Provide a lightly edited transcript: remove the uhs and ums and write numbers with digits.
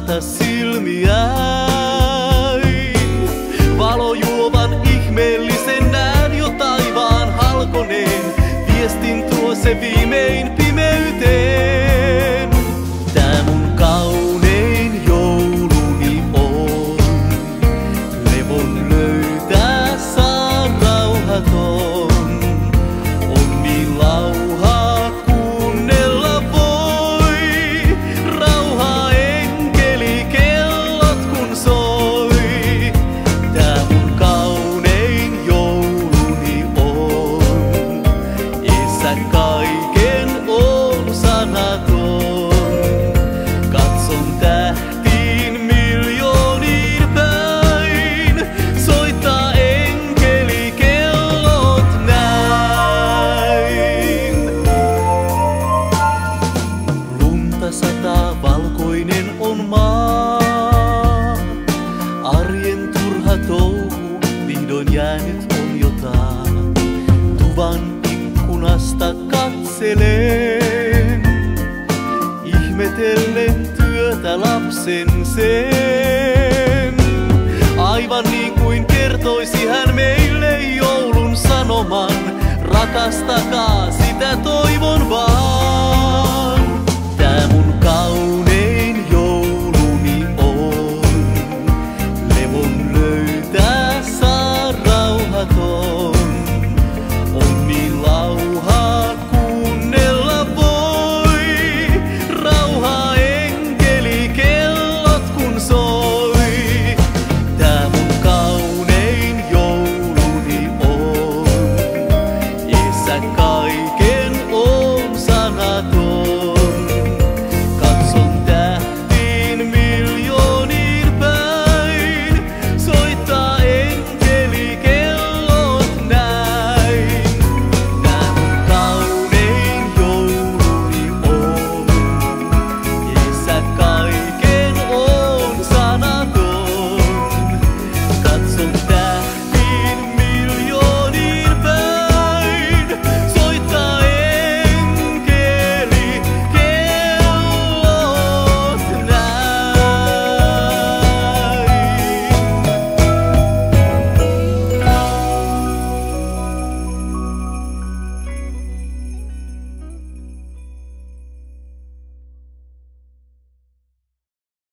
avata silmiäin. Valojuovan ihmeellisen näen jo taivaan halkoneen. Viestin tuo se viimein pimeyteen. Tää mun kaunein jouluni on. Levon löytää saa rauhaton. On niin lauhaa kuunnella voi. Rauhaa enkeli kellot kun soi. Tää mun kaunein jouluni on. Isä kaiken on sanaton. Katson tähtiin miljooniin päin. Soittaa enkeli kellot näin. Lunta sataa, valkoinen on maa. Arjen turha touhu vihdoin jäänyt on jotain. Tuvan ikkunasta katselen, ihmetellen työtä lapsen sen. Aivan niin kuin kertoisi hän meille joulun sanoman. Rakastakaa, sitä toivon vaan. Tää mun kaunein jouluni on. Levon löytää saa rauhaton. On niin lauhaa kuunnella voi. Rauhaa enkeli kellot kun soi. Tää mun kaunein jouluni on. Isä kaiken